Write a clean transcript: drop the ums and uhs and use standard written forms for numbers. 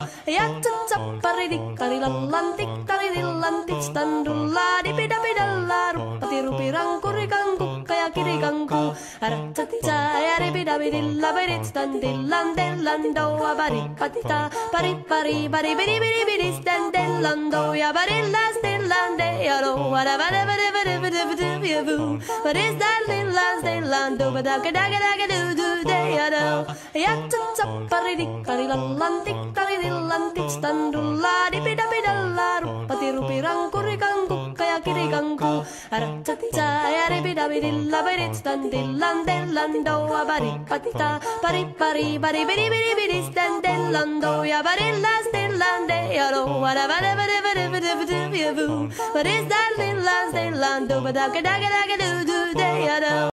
Yatsatsapparidikkarilallantik taridillantik standulla dipidapidalla ruppatirupirankurikankukka ja kirikanku aratsatsa ja ripidapidilla pedit standillandellando ja paripatita paripari paripidipidipidi standellando ja parilla stillande ja lo vadavadavadavadavadavadavu. What is that little stillando badakadakadakadu-do-day-ado Yatsatsapparidikkarilallantik taridillantik standulla dipidapidalla ruppatirupirankurikankukka ja kirikanku aratsatsa ja ripidapidilla pedit standillandellando ja paripatita paripari paripidipidipidi standellando ja parilla stillande ja lo vadavadavadavadavadavu. What is that little stillando badakadakadakadu-do-day-ado